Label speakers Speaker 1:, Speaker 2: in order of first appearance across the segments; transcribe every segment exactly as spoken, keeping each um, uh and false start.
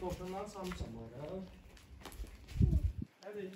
Speaker 1: Dovşanları salmışam bana. Hadi.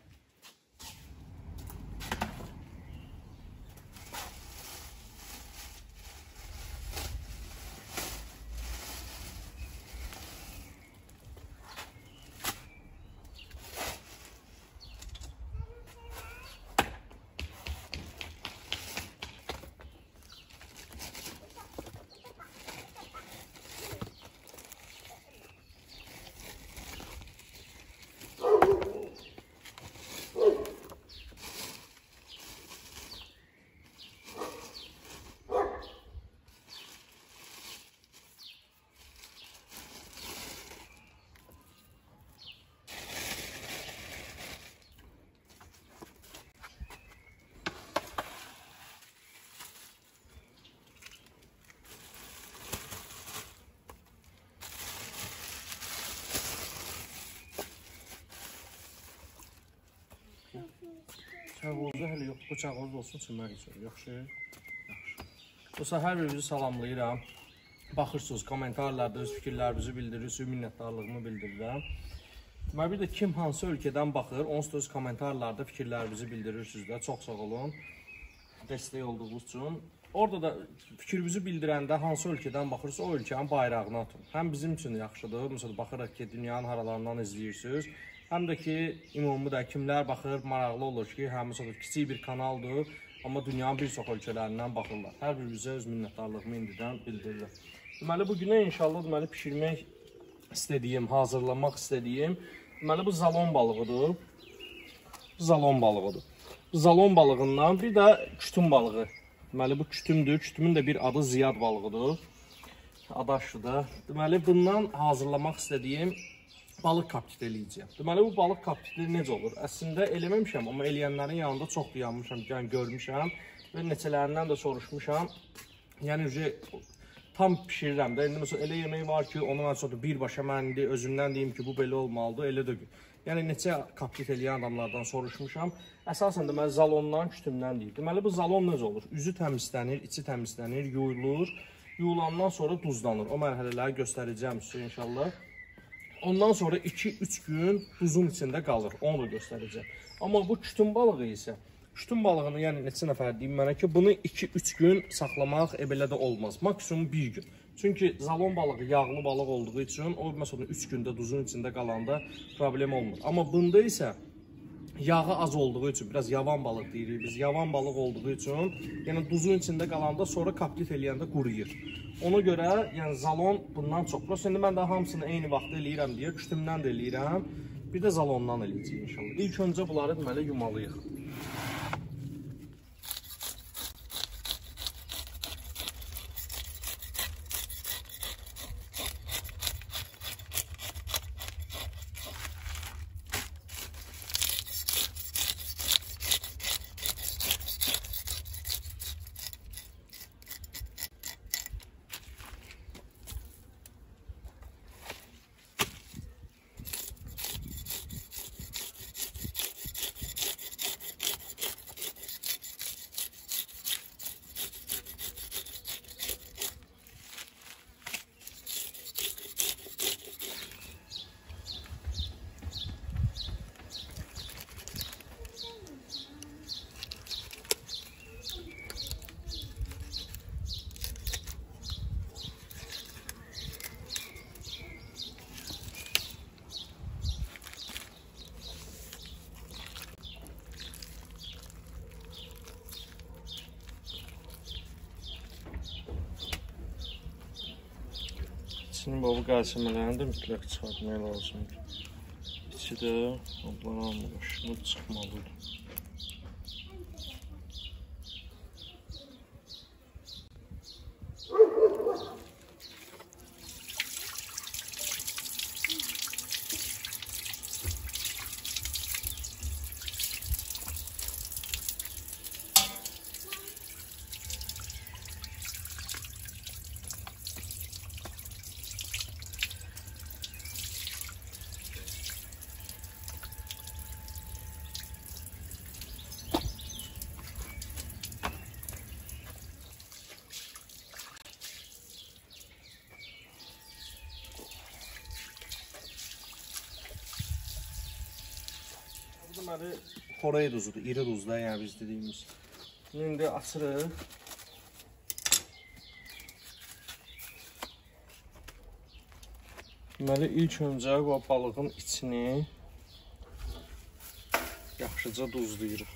Speaker 1: Çağırdı hələ yox, bu çağırdı olsun çimmək üçün, yaxşı? Yaxşı. Dostlar, hər birinizi salamlayıram. Baxırsınız, komentarlarda öz fikirlərinizi bildirirsiniz, minnətdarlığımı bildirirəm. Deməli, bir də kim hansı ölkədən baxır, onsuz da öz komentarlarda fikirlərinizi bildirirsiniz də, çox sağ olun. Dəstək olduğunuz üçün. Orada da fikrinizi bildirəndə hansı ölkədən baxırsa, o ölkənin bayrağını atın. Həm bizim üçün yaxşıdır, məsələn, baxırıq ki, dünyanın haralarından izləyirsiniz. Həm də ki, ümumi də kimlər baxır, maraqlı olur ki, həm məsələn, kiçik bir kanaldır, amma dünyanın bir çox ölkələrindən baxırlar. Hər birinizə öz minnətdarlığımı indidən bildirirəm. Deməli, bugünə inşallah deməli, pişirmək istədiyim, hazırlamaq istədiyim, deməli, bu zalon balığıdır. Zalon balığıdır. Zalon balığından bir də kütüm balığı. Deməli, bu kütümdür. Kütümün də bir adı ziyad balığıdır. Adaşıdır. Deməli, bundan hazırlamaq istədiyim balıq kaptit eləyəcəyim. Deməli, bu balıq kaptitli necə olur? Əslində eləməmişəm, amma eləyənlərin yanında çox dayanmışam, yəni görmüşəm və neçələrindən də soruşmuşam. Yəni, tam pişirirəm də. İndi məsələn, elə yemək var ki, onun sonra birbaşa mən indi özümdən deyim ki, bu belə olmalıdır, elə də. Yəni, neçə kaptit eləyən adamlardan soruşmuşam. Əsasən deməli, zalondan, kütümdən deyil. Deməli, bu zalon necə olur? Üzü təmizlənir, içi təmizlənir, yuyulur. Yuyulandan sonra duzlanır. O mərhələləri göstərəcəm sizə inşallah. Ondan sonra iki üç gün duzun içində qalır. Onu da göstərəcəm. Amma bu kütüm balığı isə, kütüm balığını, yəni neçə nəfər deyim mənə ki, bunu iki üç gün saxlamaq belə də olmaz. Maksimum bir gün. Çünki zalon balığı yağlı balıq olduğu üçün, o məsələn üç gündə duzun içində qalanda problem olmur. Amma bunda isə yağı az olduğu üçün, biraz yavan balıq deyirik biz, yavan balıq olduğu üçün, yəni duzun içində qalanda sonra kaptit eləyəndə quruyur. Ona görə, yəni zalon bundan çox. Prosta indi mən də hamısını eyni vaxtda eləyirəm deyə, kütümdən də eləyirəm, bir də zalondan eləyəcəyim inşallah. İlk öncə bunları deməli yumalıyıq. İçinin bu qarşımələrini də mütləq çıxartmaya lazımdır. İçi də ablanılmış, bu çıxmalıdır. deməli xorey duzudur, iri duzda, yəni biz dediyimiz. İndi açırıq. Deməli ilk öncə bu balığın içini yaxşıca duzlayırıq.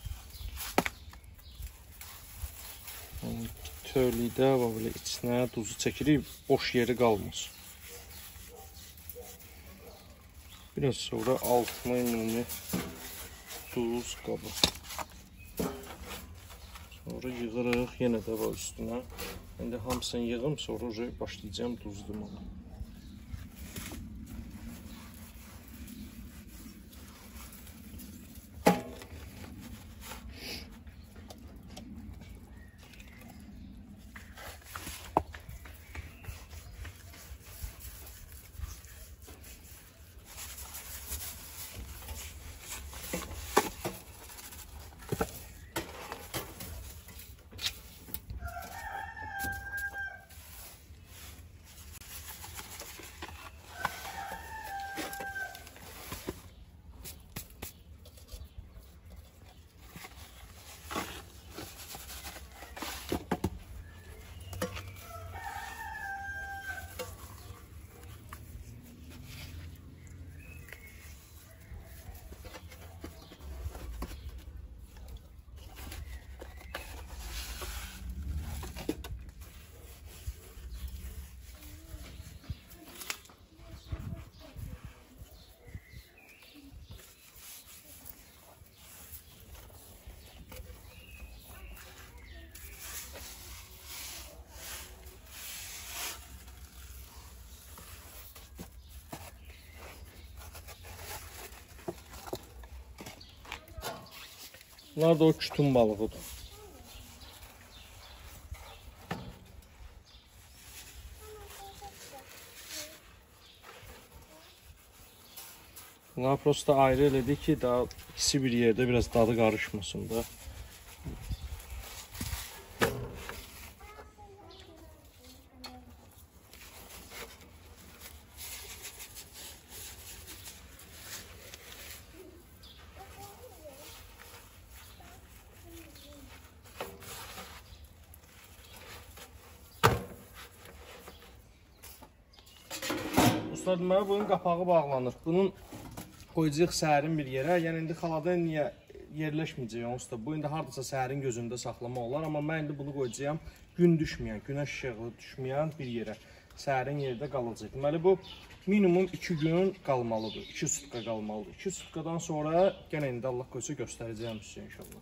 Speaker 1: Tövlükdə belə içinə duzu çəkirik, boş yeri qalmaz. Biraz sonra altına ümumi duz qaba. Sonra yığırıq, yenə də var üstünə. İndi hamısını yığım, sonra başlayacağım duzlamağa. Bunlar da o kütün balığıdır. Bunlar prosta ayrı elədik ki, daha ikisi bir yerdə biraz dadı qarışmasın da. Deməli, bunun qapağı bağlanır. Bunun qoyacaq səhərin bir yerə. Yəni, indi xalada niyə yerləşməyəcək onsuz da. Bu, indi haradasa səhərin gözündə saxlama olar. Amma mən indi bunu qoyacağım gün düşməyən, günəş işığı düşməyən bir yerə. Səhərin yerdə qalacaq. Deməli, bu minimum iki gün qalmalıdır. iki sutka qalmalıdır. iki sutkadan sonra yenə indi Allah qoysa göstərəcəyim sizə inşallah.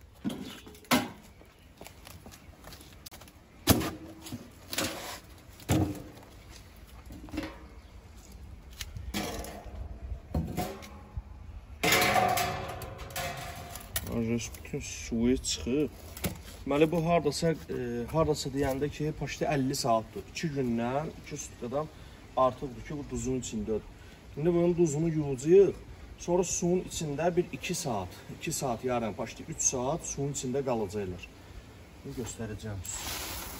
Speaker 1: Bütün suyu çıxıb. Deməli, bu haradasa, e, haradasa deyəndə ki, paştı əlli saatdır. iki gündən, iki sutkadan artıqdır ki, bu duzun içindədir. İndi bunun duzunu yuyacağıq. Sonra suyun içində bir iki saat, iki saat yarım, paştı üç saat suyun içində qalacaqlar. Bunu göstərəcəm sizə.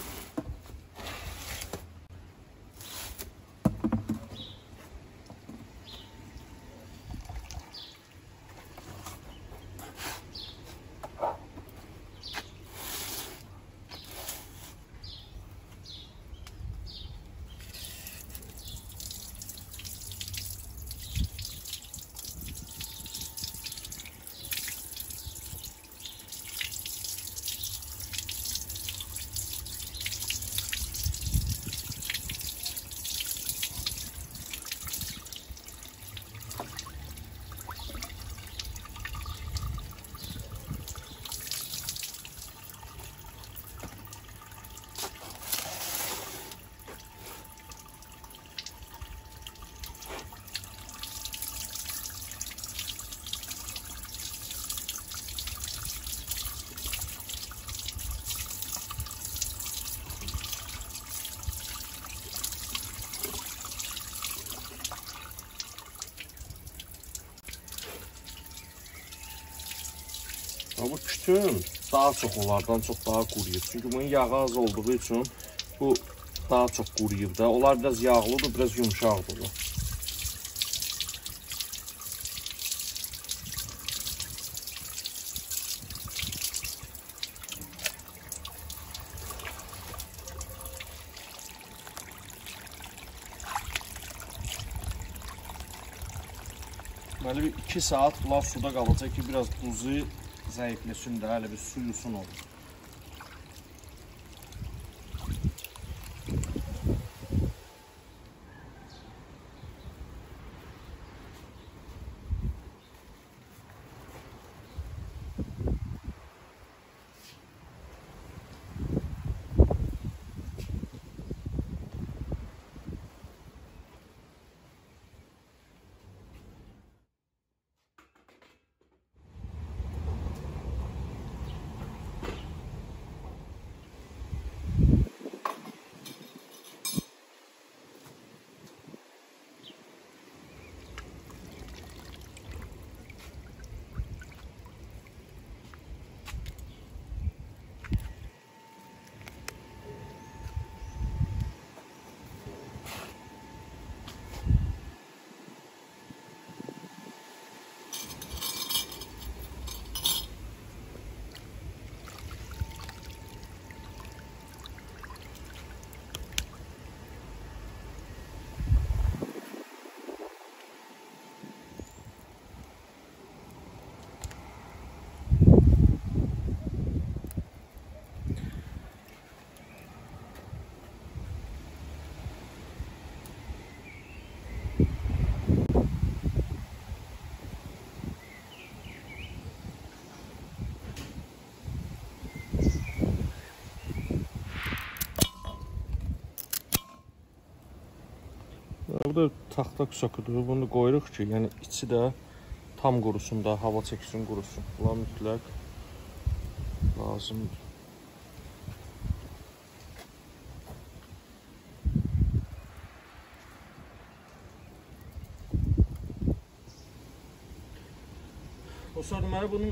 Speaker 1: Bu kütün daha çox onlardan çox daha quruyub. Çünki bunun yağı az olduğu üçün bu daha çox quruyub da. Onlar biraz yağlıdır, biraz yumuşaqdır. Deməli bir iki saat bunlar suda qalacaq ki, biraz duzu zəifləsin də, hələ bir suyusun olur. Burada taxta sokudur. Bunu qoyuruq ki, yəni içi də tam qurusun da, hava çəksin, qurusun. Bunlar mütləq lazımdır. O sonra deməli bunun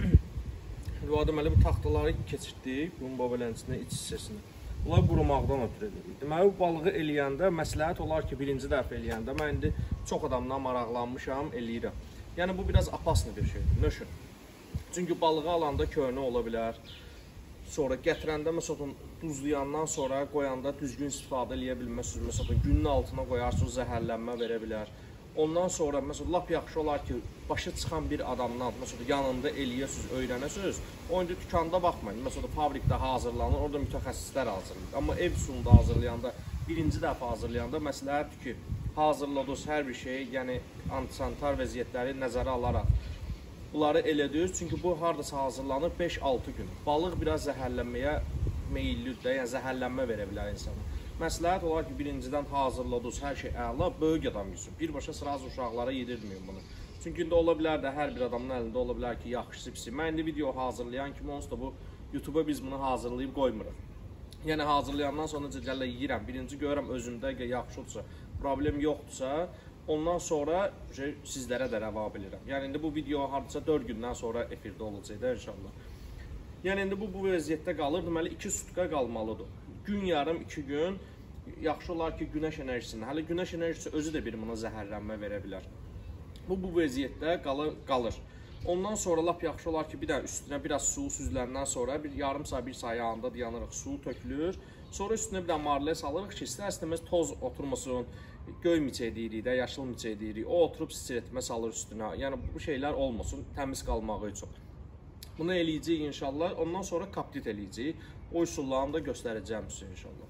Speaker 1: deməli bu taxtaları keçirdik, bunun babalənçisinin iç hissəsini. Bunlar qurumaqdan ötürü edirik. Deməli, bu balığı eləyəndə məsləhət olar ki, birinci dəfə eləyəndə mən indi çox adamdan maraqlanmışam, eləyirəm. Yəni, bu biraz apaslı bir şeydir. Nöşün. Çünki balığı alanda köhnə ola bilər. Sonra gətirəndə, məsələn, duzlayandan sonra qoyanda düzgün istifadə eləyə bilməzsiniz. Məsələn, günün altına qoyarsınız, zəhərlənmə verə bilər. Ondan sonra, məsələn, lap yaxşı olar ki, başı çıxan bir adamdan, məsələn, yanında eləyəsiniz, öyrənəsiniz. O, indi dükanda baxmayın, məsələn, fabrikdə hazırlanır, orada mütəxəssislər hazırlayır. Amma ev üsulunda hazırlayanda, birinci dəfə hazırlayanda məsləhətdir ki, hazırladığınız hər bir şeyi, yəni antisanitar vəziyyətləri nəzərə alaraq bunları elədiniz. Çünki bu, haradasa hazırlanır beş altı gün. Balıq biraz zəhərlənməyə meyillidir də, yəni zəhərlənmə verə bilər insana. Məsləhət olar ki, birincidən hazırladığınız hər şey əla, böyük adam yesin. Birbaşa sırası uşaqlara yedirməyin bunu. Çünki indi ola bilər də, hər bir adamın əlində ola bilər ki, yaxşısı pisi. Mən indi video hazırlayan kimi onsuz da bu YouTube-a biz bunu hazırlayıb qoymuruq. Yəni hazırlayandan sonra necə gələ yeyirəm. Birinci görürəm özümdə yaxşıdırsa, problem yoxdursa, ondan sonra sizlərə də rəva bilirəm. Yəni indi bu video hardasa dörd gündən sonra efirdə olacaq da inşallah. Yəni indi bu bu vəziyyətdə qalır. Deməli iki sutka qalmalıdır. Gün yarım, iki gün yaxşı olar ki, günəş enerjisində. Hələ günəş enerjisi özü də bir buna zəhərlənmə verə bilər. Bu, bu vəziyyətdə qalır, qalır. Ondan sonra lap yaxşı olar ki, bir də üstünə biraz su süzüləndən sonra bir yarım saat, bir saat yağında dayanırıq, su tökülür. Sonra üstünə bir də marlə salırıq ki, istər-istəməz toz oturmasın, göy miçək deyirik də, yaşıl miçək deyirik. O oturub sitiretmə salır üstünə. Yəni bu şeylər olmasın, təmiz qalmağı üçün. Bunu eləyəcəyik inşallah. Ondan sonra kaptit eləyəcəyik. O üsullarını da göstərəcəyim sizə inşallah.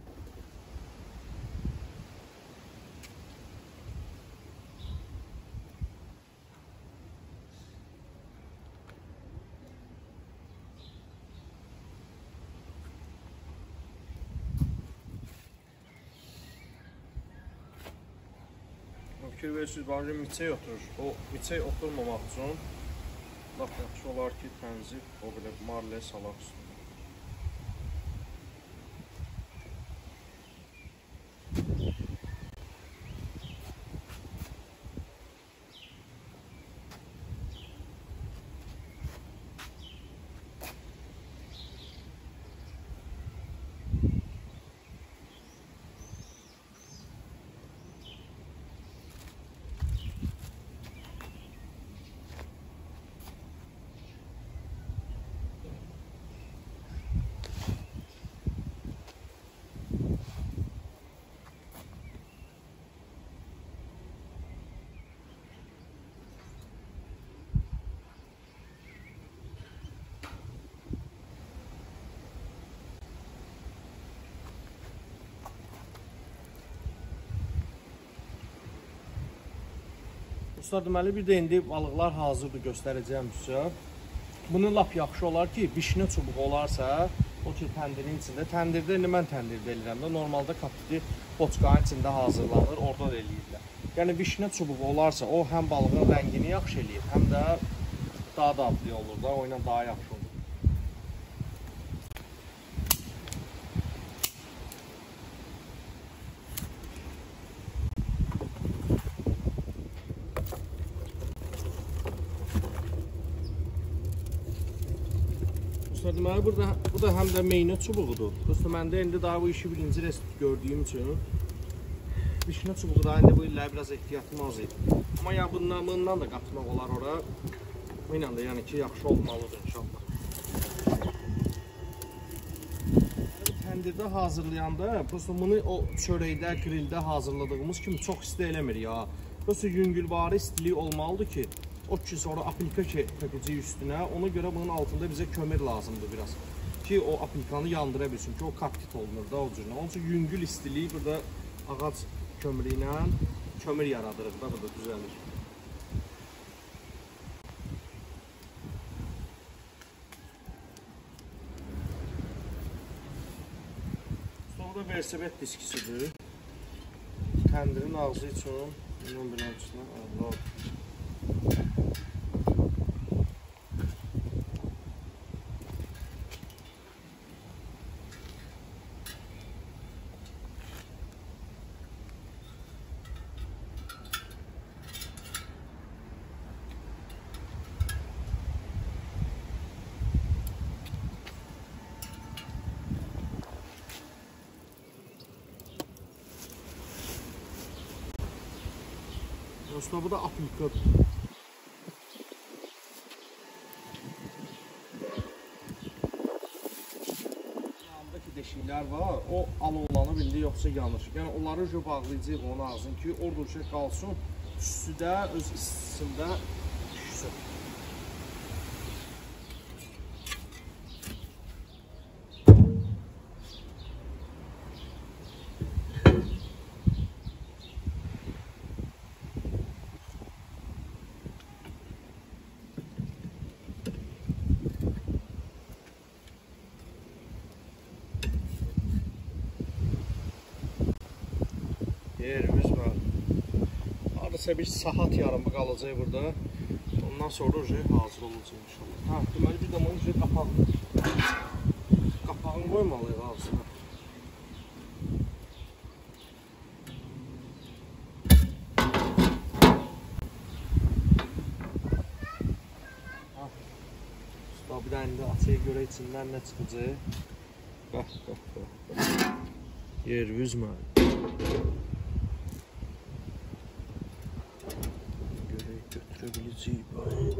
Speaker 1: Fikir verirsiniz, bence miçək oturur. O miçək oturmamaq üçün lap yaxşı olar ki, tənzif o belə marlə salaq üstünə. Dostlar, deməli bir də indi balıqlar hazırdır, göstərəcəyim sizə. Bunun lap yaxşı olar ki, bişinə çubuq olarsa, o ki təndirin içində, təndirdə indi mən təndirdə eləyirəm də, normalda kapiti boçqanın içində hazırlanır, orada da eləyirlər. Yəni bişinə çubuq olarsa, o həm balığın rəngini yaxşı eləyir, həm də daha dadlı olur da, o ilə daha yaxşı olur. Deməli, burada, bu da həm də meynə çubuğudur. Dostum, məndə indi daha bu işi birinci resept gördüyüm üçün bişinə çubuğu da indi bu illər biraz ehtiyatım az idi. Amma ya bundan, bundan da qatmaq olar ora. Bu ilə də yəni ki, yaxşı olmalıdır inşallah. Təndirdə hazırlayanda, dostum, bunu o çörəkdə, grildə hazırladığımız kimi çox isti eləmir ya. Dostum, yüngülvari istilik olmalıdır ki, o ki sonra apilka tökəcəyik üstünə, ona görə bunun altında bizə kömür lazımdır biraz. Ki o apilkanı yandıra bilsin ki, o kaptit olunur da o cürünə. Onun üçün yüngül istiliyi burada ağac kömürü ilə kömür yaradırıq da burada düzəlir. Sonra versebet diskisidir. Təndirin ağzı üçün, bunun bir ölçüsünə Allah. Dostlar, bu da apilkadır. Yanındaki deşiklər var, o alovlanıb indi yoxsa yanır. Yəni onları jö bağlayacaq onun ağzını ki, orada bir şey qalsın, üstüdə öz istisində düşsün. Yerimiz var. Hardasa bir saat yarımı qalacaq burada. Ondan sonra hazır olacaq inşallah. Ha, deməli bir də bunun qapağını qapağını qoymalıyıq ağzına. Bir də indi açıya görə içindən nə çıxacaq? Bax, bax, bax. Yerimiz var. Götürebileceğim.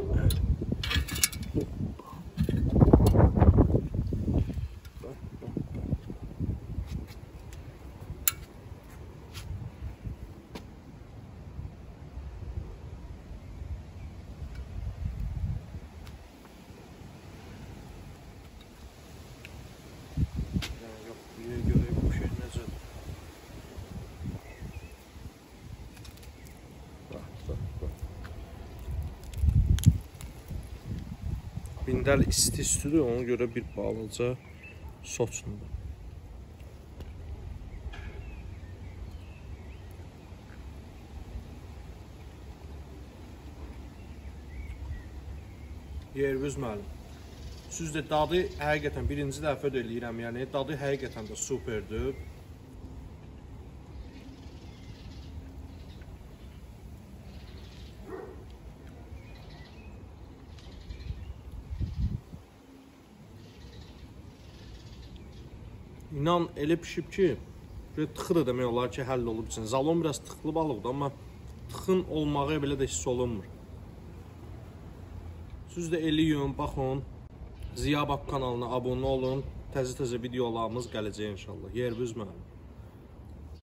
Speaker 1: Yok, buraya göre bu şey necə? Bindəl isti üstüdür, ona görə bir balaca soçundur. Yerimiz müəllim. Siz də dadı həqiqətən birinci dəfə də eləyirəm, yəni dadı həqiqətən də superdir. İnan elə pişib ki, tıxı da demək olar ki, həll olub üçün. Zalon biraz tıxlı balıqdır, amma tıxın olmağı belə də hiss olunmur. Siz də eləyin, baxın. Ziya Bab kanalına abunə olun. Təzə-təzə videolarımız gələcək inşallah. Yerimiz mənim.